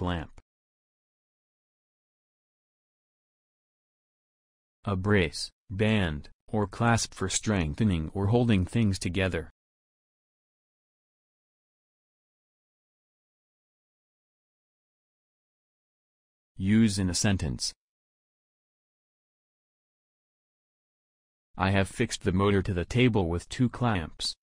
clamp. A brace, band, or clasp for strengthening or holding things together. Use in a sentence. I have fixed the motor to the table with 2 clamps.